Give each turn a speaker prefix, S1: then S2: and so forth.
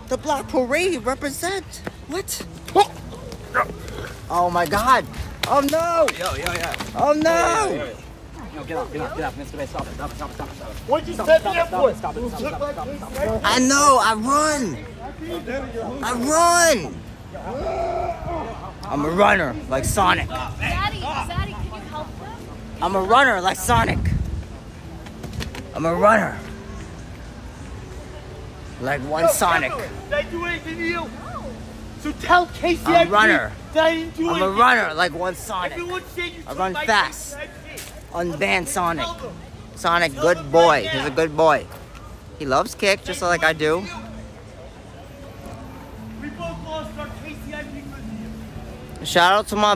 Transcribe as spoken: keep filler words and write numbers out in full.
S1: The Block Parade represent. What? Oh, oh my God. Oh no.
S2: Yo, yo, yo.
S1: Oh no.
S2: Yo, yo, yo, yo. Yo, get up, get up, get up. Mister Bay, stop it, stop it, stop it, stop it, stop it.
S3: What'd you set me up for?
S2: Stop it, stop it, stop it, stop it, stop it.
S1: I know. I run. I run. I'm a runner like Sonic.
S4: Zaddy, Zaddy, can you help them?
S1: I'm a runner like Sonic. I'm a runner. Like one Sonic.
S3: Did I do anything to you? So tell Casey
S1: I'm a
S3: I
S1: runner.
S3: that I didn't do
S1: I'm a
S3: anything.
S1: runner like one Sonic.
S3: Everyone said you
S1: I
S3: took
S1: run
S3: my
S1: fast.
S3: Casey, I did.
S1: Unban Sonic. Sonic, good boy. He's a good boy. He loves kick just like I do.
S3: We both lost our Casey I P because of you.
S1: Shout out to my